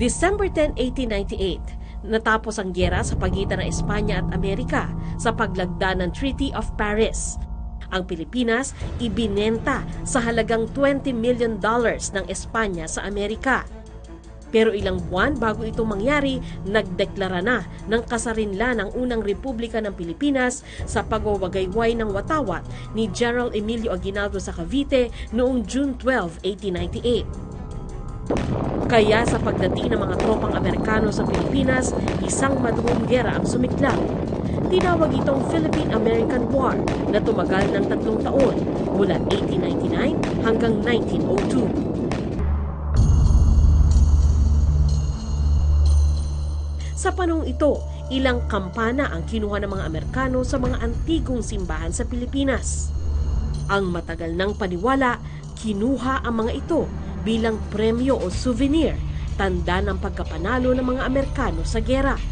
December 10, 1898, natapos ang giyera sa pagitan ng Espanya at Amerika sa paglagda ng Treaty of Paris. Ang Pilipinas ibinenta sa halagang $20 million ng Espanya sa Amerika. Pero ilang buwan bago ito mangyari, nagdeklara na ng kasarinlan ang unang Republika ng Pilipinas sa pagwawagayway ng watawat ni General Emilio Aguinaldo sa Cavite noong June 12, 1898. Kaya sa pagdating ng mga tropang Amerikano sa Pilipinas, isang madugong giyera ang sumiklab. Tinawag itong Philippine-American War na tumagal ng 3 taon mula 1899 hanggang 1902. Sa panahong ito, ilang kampana ang kinuha ng mga Amerikano sa mga antigong simbahan sa Pilipinas. Ang matagal ng paniwala, kinuha ang mga ito bilang premyo o souvenir, tanda ng pagkapanalo ng mga Amerikano sa giyera.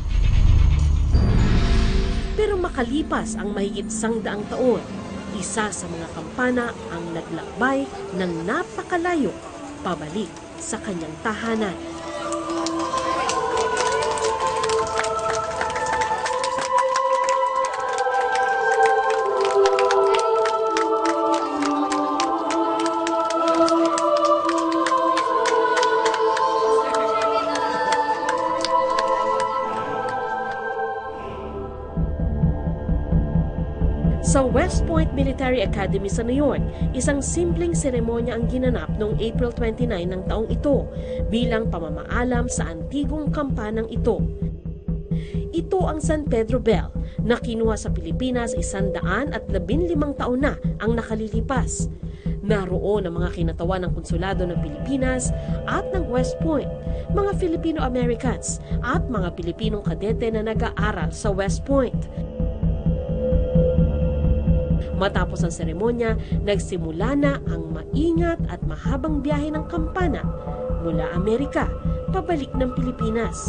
Pero makalipas ang mahigit 100 taon, isa sa mga kampana ang naglakbay ng napakalayo pabalik sa kanyang tahanan. Sa West Point Military Academy sa New York, isang simpleng seremonya ang ginanap noong April 29 ng taong ito bilang pamamaalam sa antigong kampanang ito. Ito ang San Pedro Bell na kinuha sa Pilipinas 115 taon na ang nakalilipas. Naroon ang mga kinatawan ng konsulado ng Pilipinas at ng West Point, mga Filipino-Americans at mga Pilipinong kadete na nag-aaral sa West Point. Matapos ang seremonya, nagsimula na ang maingat at mahabang biyahe ng kampana mula Amerika pabalik ng Pilipinas.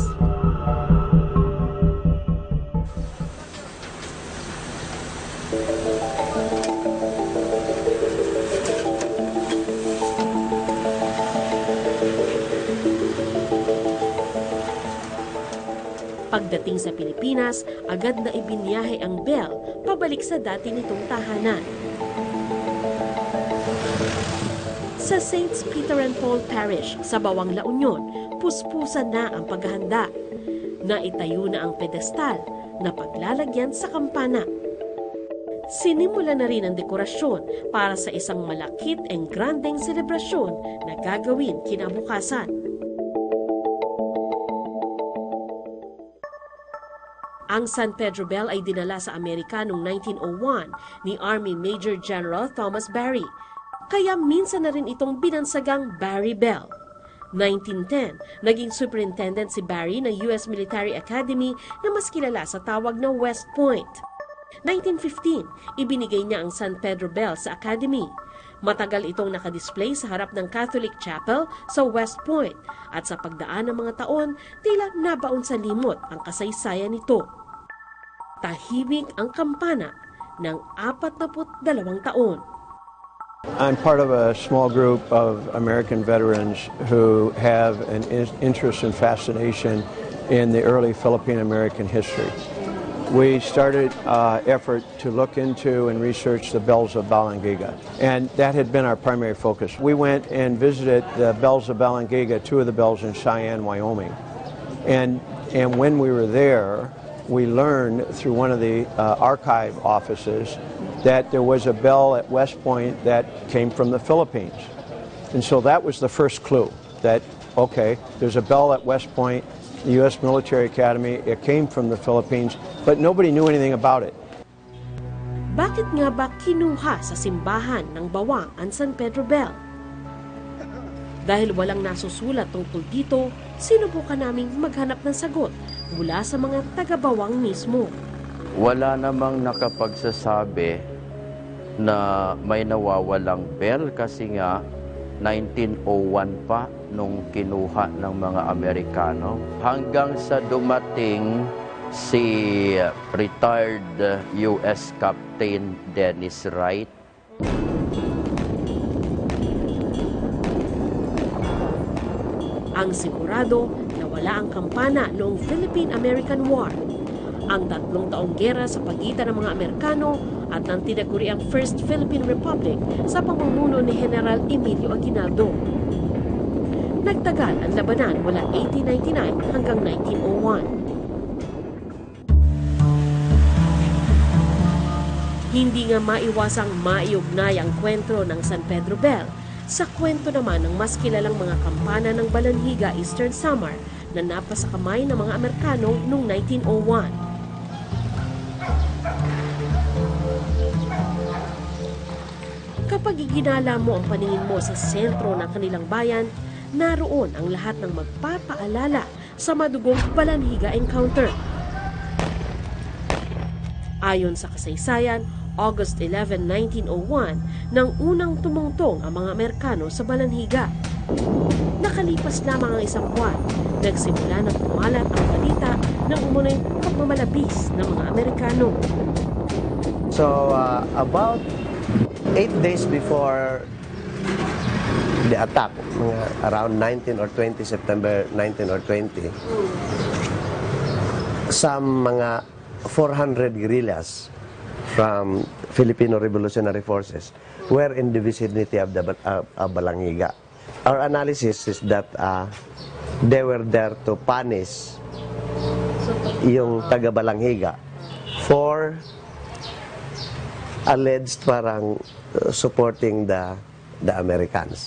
Pagdating sa Pilipinas, agad na ibinyahe ang Bell pabalik sa dati nitong tahanan. Sa St. Peter and Paul Parish sa Bawang La Union, puspusan na ang paghahanda. Naitayo na ang pedestal na paglalagyan sa kampana. Sinimula na rin ang dekorasyon para sa isang malakit and grandeng selebrasyon na gagawin kinabukasan. Ang San Pedro Bell ay dinala sa Amerika noong 1901 ni Army Major General Thomas Barry, kaya minsan na rin itong binansagang Barry Bell. 1910, naging superintendent si Barry ng US Military Academy na mas kilala sa tawag na West Point. 1915, ibinigay niya ang San Pedro Bell sa Academy. Matagal itong nakadisplay sa harap ng Catholic Chapel sa West Point at sa pagdaan ng mga taon, tila nabaon sa limot ang kasaysayan nito. Tahimik ang kampana ng 42 taon. I'm part of a small group of American veterans who have an interest and fascination in the early Philippine-American history. We started an effort to look into and research the bells of Balangiga, and that had been our primary focus. We went and visited the bells of Balangiga, 2 of the bells in Cheyenne, Wyoming, and when we were there, we learned through one of the archive offices that there was a bell at West Point that came from the Philippines. And so that was the first clue that, okay, there's a bell at West Point, the U.S. Military Academy, it came from the Philippines, but nobody knew anything about it. Bakit nga ba kinuha sa simbahan ng Bawang ang San Pedro Bell? Dahil walang nasusulat tungkol dito, sinubukan naming maghanap ng sagot mula sa mga taga-Bawang mismo. Wala namang nakapagsasabi na may nawawalang bell kasi nga 1901 pa nung kinuha ng mga Amerikano. Hanggang sa dumating si retired U.S. Captain Dennis Wright. Ang sigurado na nawala ang kampana noong Philippine-American War. Ang 3 taong gera sa pagitan ng mga Amerikano at ng tinaguriang First Philippine Republic sa pamumuno ni General Emilio Aguinaldo. Nagtagal ang labanan mula 1899 hanggang 1901. Hindi nga maiwasang maiugnay ang kwento ng San Pedro Bell sa kwento naman ng mas kilalang mga kampana ng Balanhiga Eastern Samar na napasakamay ng mga Amerikano noong 1901. Kapag iginala mo ang paningin mo sa sentro ng kanilang bayan, naroon ang lahat ng magpapaalala sa madugong Balanhiga encounter. Ayon sa kasaysayan, August 11, 1901, nang unang tumungtong ang mga Amerikano sa Balanhiga. Nakalipas lamang ang 1 buwan, nagsimula ng kumalat ang balita ng umunay pagmamalabis ng mga Amerikano. So, about 8 days before the attack, around 19 or 20, September 19 or 20, some mga 400 guerrillas from Filipino Revolutionary Forces were in the vicinity of the Balanhiga. Our analysis is that they were there to punish yung taga Balanhiga for alleged parang supporting the Americans.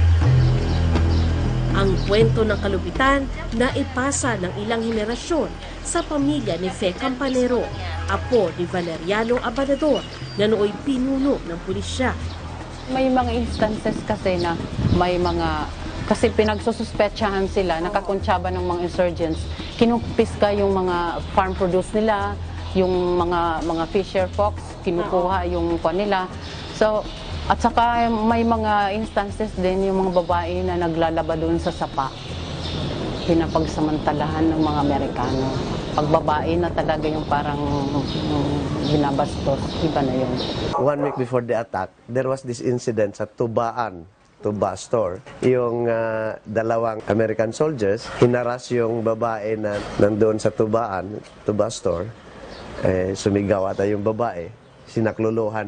Ang kwento ng kalupitan na ipasa ng ilang henerasyon sa pamilya ni Fe Campanero, apo ni Valeriano Abadador, na nooy pinuno ng pulisya. May mga instances kasi na may mga, kasi pinagsususpetsahan sila, nakakontsaba ng mga insurgents, kinupiska yung mga farm produce nila, yung mga fisher folks, kinukuha yung nila. So, at saka may mga instances din yung mga babae na naglalaba doon sa sapa. Pinapagsamantalahan ng mga Amerikano. Pag babae na talaga yung parang binabastos, iba na yun. 1 week before the attack, there was this incident sa Tubaan, Tuba store. Yung 2 American soldiers, hinaras yung babae na nandoon sa Tubaan, Tuba store. Sumigaw ata yung babae. Sinakluluhan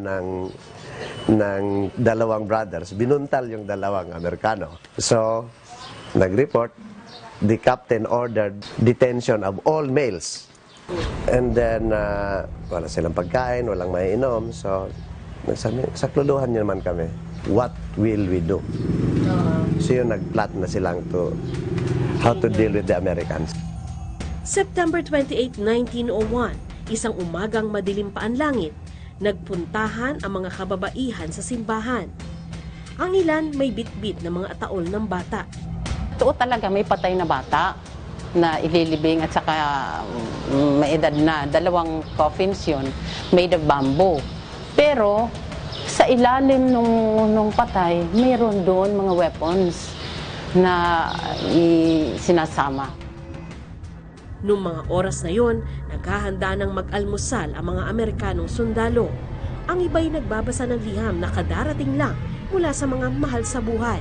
ng 2 brothers. Binuntal yung 2 Amerikano. So, nag-report, the captain ordered detention of all males. And then, wala silang pagkain, walang maiinom. So, nagsabi, sakluluhan niyo naman kami. What will we do? So, yun, nag-plot na silang how to deal with the Americans. September 28, 1901, isang umagang madilim pa ang langit, nagpuntahan ang mga kababaihan sa simbahan. Ang ilan may bitbit na mga taol ng bata. Totoo talaga may patay na bata na ililibing at saka may edad na. 2 coffins yun, made of bamboo. Pero sa ilalim nung patay, mayroon doon mga weapons na sinasama. Noong mga oras na yon, naghahanda ng mag-almusal ang mga Amerikanong sundalo. Ang iba'y nagbabasa ng liham na kadarating lang mula sa mga mahal sa buhay.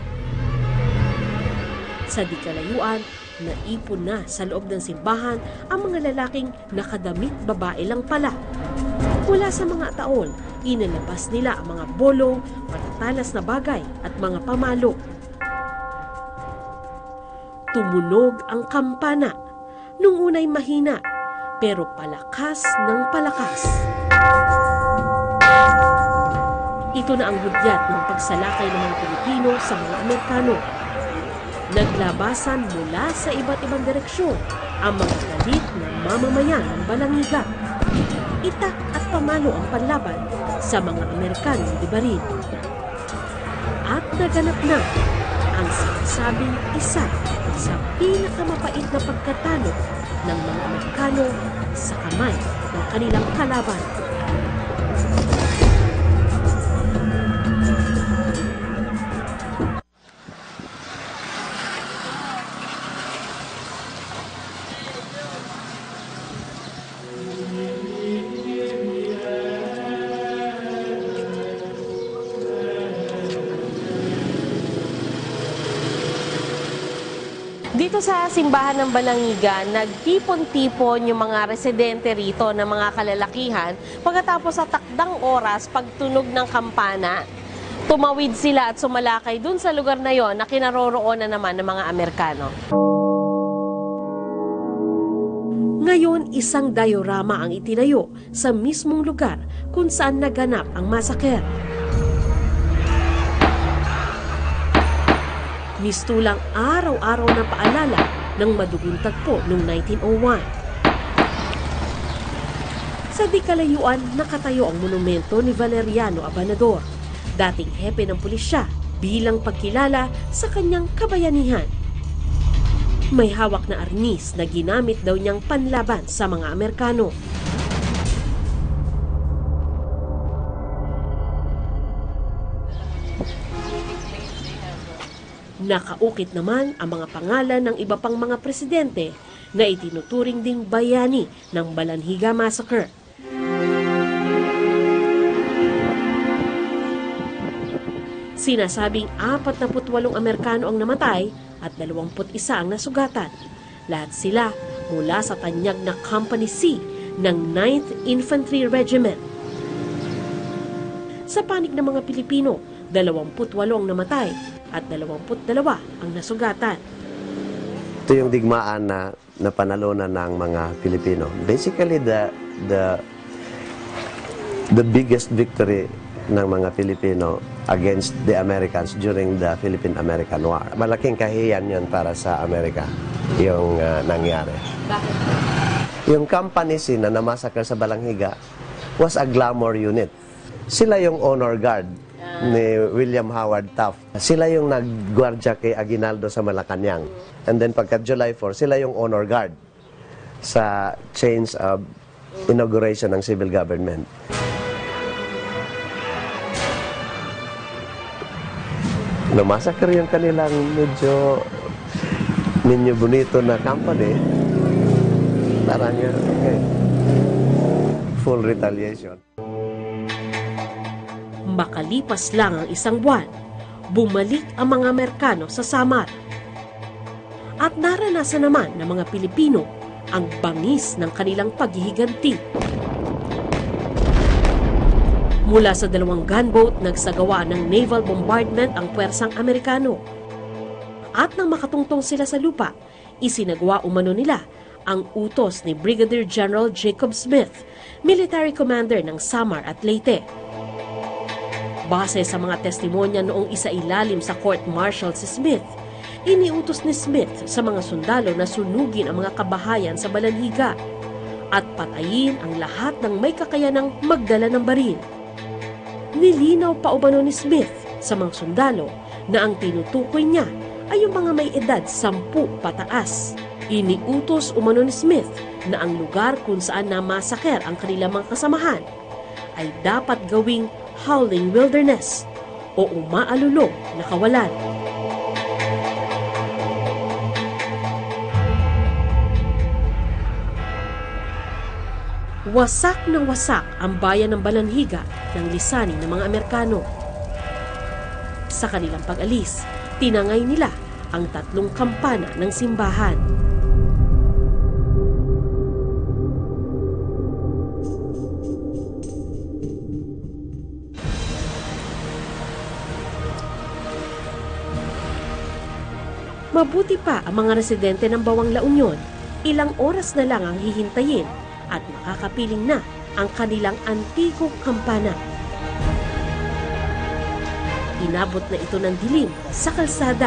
Sa di kalayuan, naipon na sa loob ng simbahan ang mga lalaking nakadamit babae lang pala. Mula sa mga taol, inilabas nila ang mga bolong, matatalas na bagay at mga pamalo. Tumunog ang kampana. Nung unay mahina, pero palakas ng palakas. Ito na ang hudyat ng pagsalakay ng mga Pilipino sa mga Amerikano. Naglabasan mula sa iba't ibang direksyon ang mga galit na mamamayan ng Balanhiga. Itak at pamalo ang panlaban sa mga Amerikanong dibarin. At naganap na ang sinasabing isa sa pinakamapait na pagkatalo ng mga Amerikano sa kamay ng kanilang kalaban. Dito sa simbahan ng Balangiga, nagtipon-tipon yung mga residente rito ng mga kalalakihan pagkatapos sa takdang oras pagtunog ng kampana. Tumawid sila at sumalakay dun sa lugar na yon na kinaroroonan naman ng mga Amerikano. Ngayon, isang diorama ang itinayo sa mismong lugar kung saan naganap ang masaker. Mistulang araw-araw na paalala ng madugong tagpo noong 1901. Sa di kalayuan, nakatayo ang monumento ni Valeriano Abanador, dating hepe ng pulisya, bilang pagkilala sa kanyang kabayanihan. May hawak na arnis na ginamit daw niyang panlaban sa mga Amerikano. Nakaukit naman ang mga pangalan ng iba pang mga presidente na itinuturing ding bayani ng Balanhiga Massacre. Sinasabing 48 Amerikano ang namatay at 21 ang nasugatan. Lahat sila mula sa tanyag na Company C ng 9th Infantry Regiment. Sa panig ng mga Pilipino, 28 ang namatay at 22 ang nasugatan. Ito yung digmaan na napanalunan ng mga Pilipino. Basically, the biggest victory ng mga Pilipino against the Americans during the Philippine-American War. Malaking kahiyan yun para sa Amerika, yung nangyari. Bakit? Yung company C na namasakar sa Balangiga was a glamour unit. Sila yung honor guard ni William Howard Taft. Sila yung nagguardia kay Aguinaldo sa Malacanang. And then pagka July 4, sila yung honor guard sa change of inauguration ng civil government. Namasakar yung kanilang medyo bonito na company. Parang okay, full retaliation. Makalipas lang ang isang buwan, bumalik ang mga Amerikano sa Samar. At naranasan naman ng mga Pilipino ang bangis ng kanilang paghihiganti. Mula sa 2 gunboat, nagsagawa ng naval bombardment ang puwersang Amerikano. At nang makatungtong sila sa lupa, isinagawa umano nila ang utos ni Brigadier General Jacob Smith, military commander ng Samar at Leyte. Base sa mga testimonya noong isailalim sa court-martial si Smith, iniutos ni Smith sa mga sundalo na sunugin ang mga kabahayan sa Balanhiga at patayin ang lahat ng may kakayanang magdala ng baril. Nilinaw pa umano ni Smith sa mga sundalo na ang tinutukoy niya ay yung mga may edad 10 pataas. Iniutos umano ni Smith na ang lugar kung saan namasaker ang kanilang mga kasamahan ay dapat gawing howling wilderness o umaalulong na kawalan. Wasak na wasak ang bayan ng Balanhiga ng lisanin ng mga Amerikano. Sa kanilang pag-alis, tinangay nila ang 3 kampana ng simbahan. Mabuti pa ang mga residente ng Bawang La Union, ilang oras na lang ang hihintayin at makakapiling na ang kanilang antigong kampana. Inabot na ito ng dilim sa kalsada.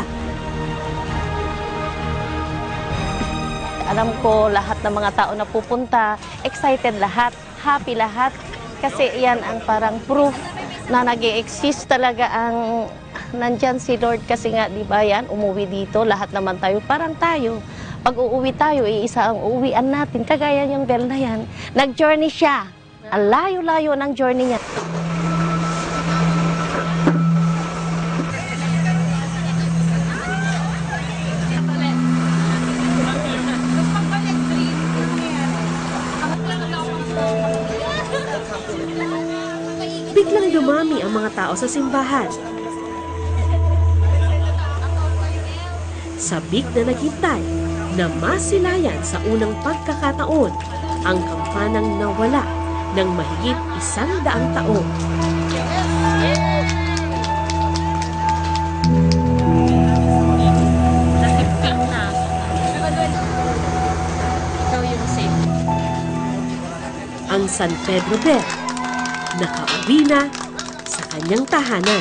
Alam ko lahat ng mga tao na pupunta, excited lahat, happy lahat. Kasi yan ang parang proof na nag-i-exist talaga ang nandyan si Lord. Kasi nga, di ba yan, umuwi dito, lahat naman tayo, parang tayo. Pag uuwi tayo, iisa ang uuwian natin. Kagaya yung bell na yan. Nag-journey siya. Ang layo-layo ng journey niya. Biglang dumami ang mga tao sa simbahan. sabik na naghintay na masilayan sa unang pagkakataon ang kampanang nawala ng mahigit 100 taon. Ang San Pedro Bell nakauwi na sa kanyang tahanan.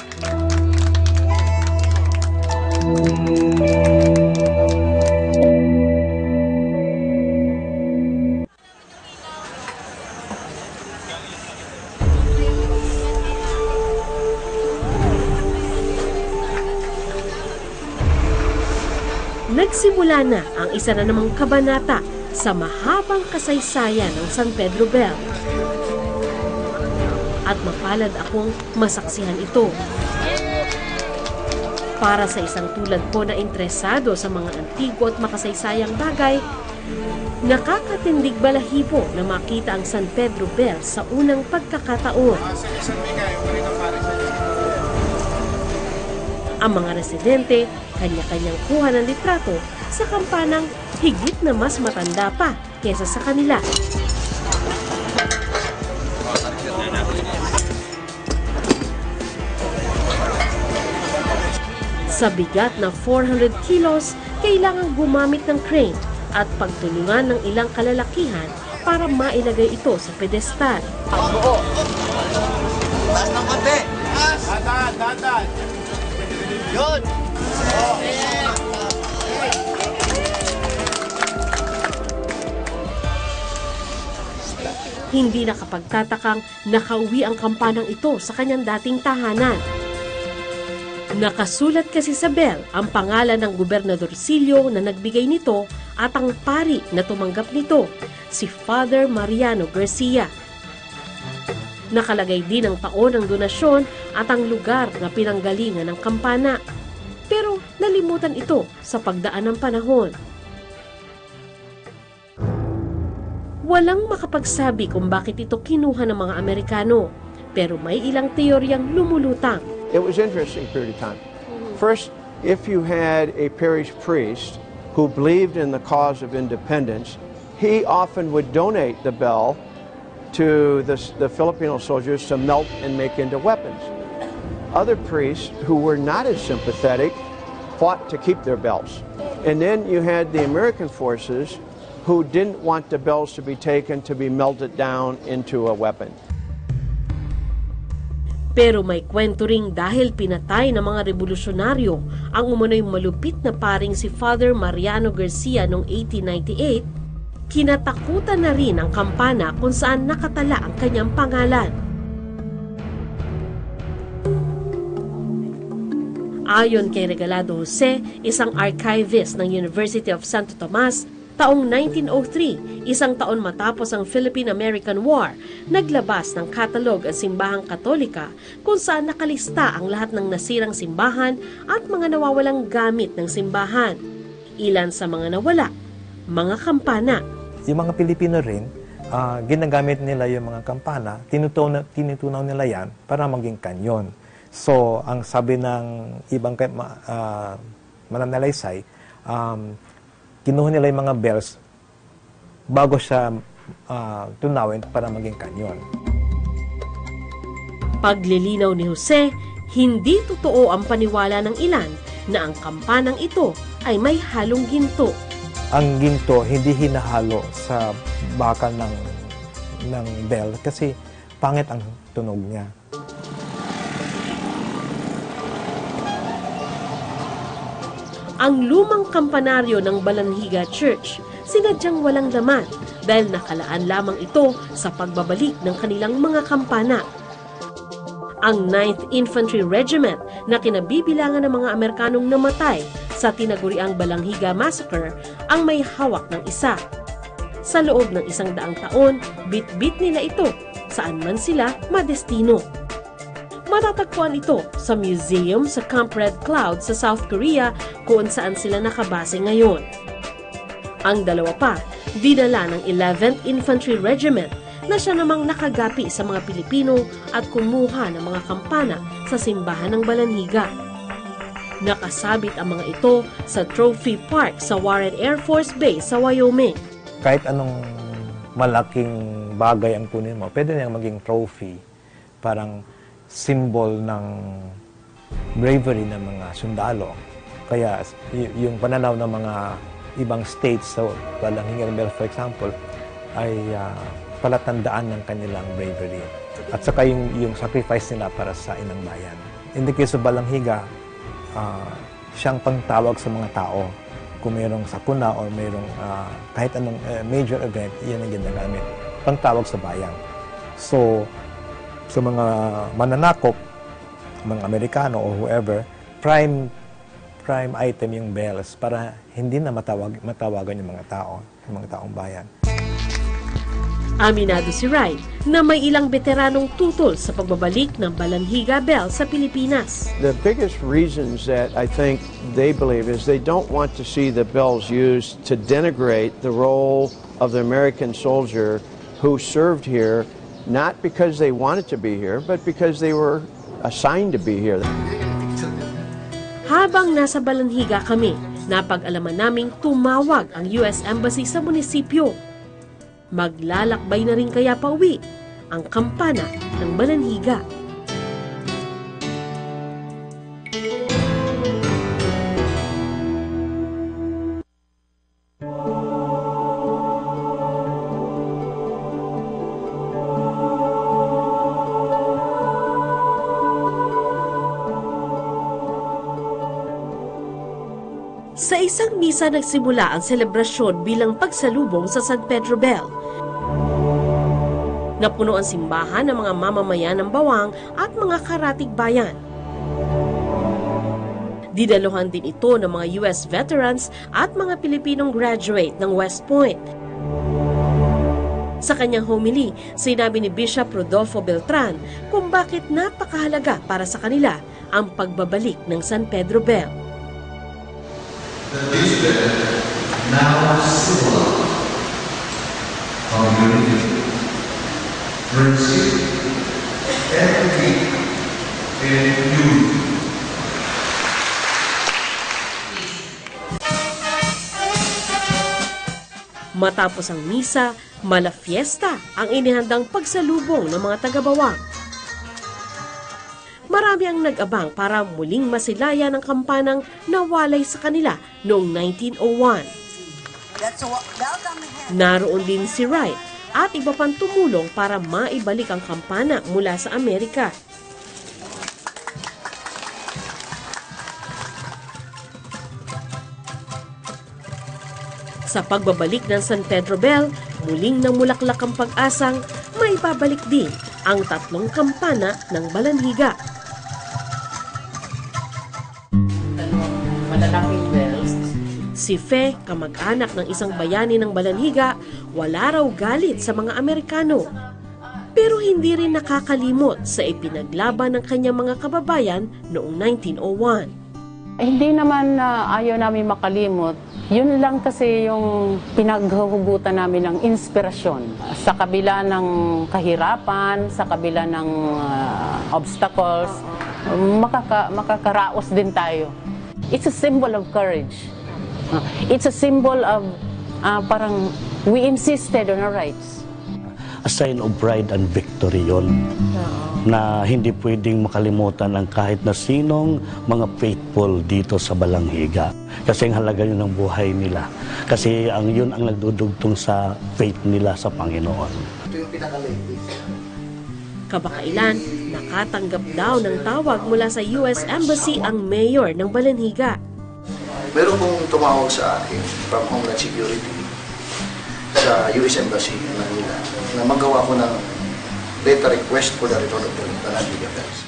Nagsimula na ang isa na namang kabanata sa mahabang kasaysayan ng San Pedro Bell. At mapalad akong masaksihan ito. Para sa isang tulad po na interesado sa mga antigo at makasaysayang bagay, nakakatindig balahibo na makita ang San Pedro Bell sa unang pagkakataon. Ang mga residente, kanya-kanyang kuha ng litrato sa kampanang higit na mas matanda pa kesa sa kanila. Sa bigat na 400 kilos, kailangang gumamit ng crane at pagtulungan ng ilang kalalakihan para mailagay ito sa pedestal. Taas ng konti! Dahan! Yun! Hindi nakapagtatakang nakauwi ang kampanang ito sa kanyang dating tahanan. Nakasulat kasi sa bell ang pangalan ng gobernadorcillo na nagbigay nito at ang pari na tumanggap nito, si Father Mariano Garcia. Nakalagay din ang taon ng donasyon at ang lugar na pinanggalingan ng kampana. Pero nalimutan ito sa pagdaan ng panahon. Walang makapagsabi kung bakit ito kinuha ng mga Amerikano, pero may ilang teoryang lumulutang. It was an interesting period of time. First, if you had a parish priest who believed in the cause of independence, he often would donate the bell to the Filipino soldiers to melt and make into weapons. Other priests who were not as sympathetic fought to keep their bells. And then you had the American forces who didn't want the bells to be taken to be melted down into a weapon. Pero may kwento ring dahil pinatay ng mga revolusyonaryo ang umunoy malupit na paring si Father Mariano Garcia noong 1898, kinatakutan na rin ang kampana kung saan nakatala ang kanyang pangalan. Ayon kay Regalado Jose, isang archivist ng University of Santo Tomas, taong 1903, isang taon matapos ang Philippine-American War, naglabas ng katalog ang Simbahang Katolika kung saan nakalista ang lahat ng nasirang simbahan at mga nawawalang gamit ng simbahan. Ilan sa mga nawala, mga kampana. Yung mga Pilipino rin, ginagamit nila yung mga kampana, tinutunaw nila yan para maging kanyon. So, ang sabi ng ibang mananalaysay, kinuha nila yung mga bells bago siya tunawin para maging kanyon. Paglilinaw ni Jose, hindi totoo ang paniwala ng ilan na ang kampanang ito ay may halong ginto. Ang ginto hindi hinahalo sa bakal ng bell kasi pangit ang tunog niya. Ang lumang kampanaryo ng Balanhiga Church, sinadyang walang laman dahil nakalaan lamang ito sa pagbabalik ng kanilang mga kampana. Ang 9th Infantry Regiment na kinabibilangan ng mga Amerikanong namatay sa tinaguriang Balanghiga Massacre ang may hawak ng isa. Sa loob ng 100 taon, bit-bit nila ito saan man sila madestino. Matatagpuan ito sa museum sa Camp Red Cloud sa South Korea kung saan sila nakabase ngayon. Ang dalawa pa, dinala ng 11th Infantry Regiment na siya namang nakagapi sa mga Pilipino at kumuha ng mga kampana sa simbahan ng Balanhiga. Nakasabit ang mga ito sa Trophy Park sa Warren Air Force Base sa Wyoming. Kahit anong malaking bagay ang kunin mo, pwede niyang maging trophy. Parang symbol ng bravery ng mga sundalo. Kaya yung pananaw ng mga ibang states sa Balanghiga Bell, for example, ay palatandaan ng kanilang bravery. At saka yung sacrifice nila para sa inang bayan. In the case of Balanghiga, siyang pangtawag sa mga tao. Kung mayroong sakuna o mayroong kahit anong major event, iyan ang ginagamit. Pangtawag sa bayan. So, sa mga mananakop, mga Amerikano o whoever, prime item yung bells para hindi na matawagan yung mga taong bayan. Aminado si Wright na may ilang veteranong tutol sa pagbabalik ng Balanghiga Bell sa Pilipinas. The biggest reasons that I think they believe is they don't want to see the bells used to denigrate the role of the American soldier who served here, not because they wanted to be here, but because they were assigned to be here. Habang nasa Balanghiga kami, napag-alaman naming tumawag ang US Embassy sa munisipyo. Maglalakbay na rin kaya pauwi ang kampana ng Balanghiga. Sa isang misa nagsimula ang selebrasyon bilang pagsalubong sa San Pedro Bell. Napuno ang simbahan ng mga mamamayan ng Bawang at mga karatig bayan. Didaluhan din ito ng mga US veterans at mga Pilipinong graduate ng West Point. Sa kanyang homily, sinabi ni Bishop Rodolfo Beltran kung bakit napakahalaga para sa kanila ang pagbabalik ng San Pedro Bell. This bell now symbol of unity, friendship, equity, and youth. Matapos ang misa, mala fiesta ang inihandang pagsalubong ng mga taga-Bawang. Marami ang nag-abang para muling masilayan ang kampanang nawalay sa kanila noong 1901. Naroon din si Wright at iba pang tumulong para maibalik ang kampana mula sa Amerika. Sa pagbabalik ng San Pedro Bell, muling namulaklak ang pag-asang may babalik din ang tatlong kampana ng Balanghiga. Malalaking bells. Si Fe, kamag-anak ng isang bayani ng Balanghiga, wala raw galit sa mga Amerikano. Pero hindi rin nakakalimot sa ipinaglaban ng kanyang mga kababayan noong 1901. Hindi naman ayaw namin makalimot. Yun lang kasi yung pinaghuhugutan namin ng inspirasyon. Sa kabila ng kahirapan, sa kabila ng obstacles, makakaraos din tayo. It's a symbol of courage. It's a symbol of parang we insisted on our rights. A sign of pride and victory yun. Na hindi pwedeng makalimutan ng kahit na sinong mga faithful dito sa Balanghiga. Kasi ang halaga yun ng buhay nila. Kasi yun ang nagdudugtong sa faith nila sa Panginoon. Ito yung pinaka-latest. Kabakailan, nakatanggap daw ng tawag mula sa US Embassy ang mayor ng Balanghiga. Meron pong tumawag sa akin from Homeland Security sa US Embassy in Manila na magawa ko ng letter request for the return of the Balanghiga bells.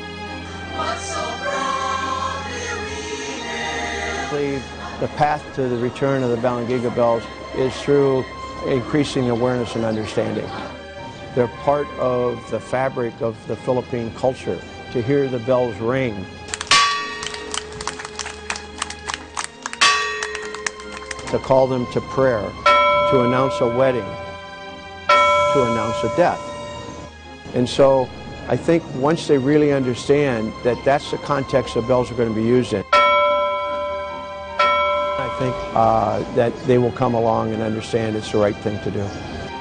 The path to the return of the Balanghiga bells is through increasing awareness and understanding. They're part of the fabric of the Philippine culture. To hear the bells ring, to call them to prayer, to announce a wedding, to announce a death. And so I think once they really understand that that's the context the bells are going to be used in, I think that they will come along and understand it's the right thing to do.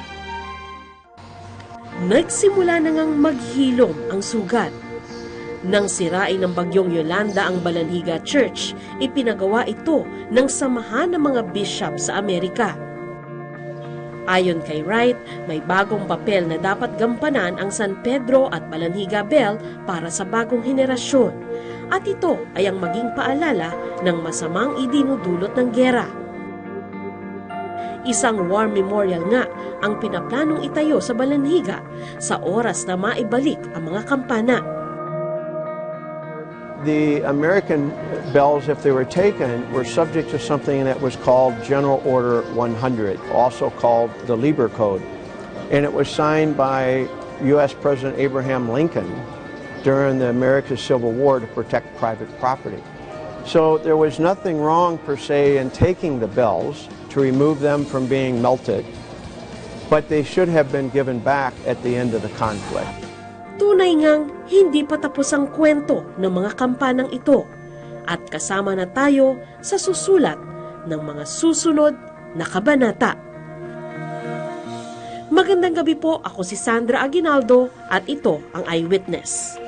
Nagsimula na ngang maghilom ang sugat. Nang sirain ng bagyong Yolanda ang Balanhiga Church, ipinagawa ito ng Samahan ng mga Bishop sa Amerika. Ayon kay Wright, may bagong papel na dapat gampanan ang San Pedro at Balanhiga Bell para sa bagong henerasyon. At ito ay ang maging paalala ng masamang idinudulot ng giyera. Isang war memorial nga ang pinaplanong itayo sa Balanhiga sa oras na maibalik ang mga kampana. The American bells, if they were taken, were subject to something that was called General Order 100, also called the Lieber Code. And it was signed by U.S. President Abraham Lincoln during the American Civil War to protect private property. So there was nothing wrong, per se, in taking the bells to remove them from being melted, but they should have been given back at the end of the conflict. Tunay ngang hindi pa tapos ang kwento ng mga kampanang ito at kasama na tayo sa susulat ng mga susunod na kabanata. Magandang gabi po, ako si Sandra Aguinaldo at ito ang Eyewitness.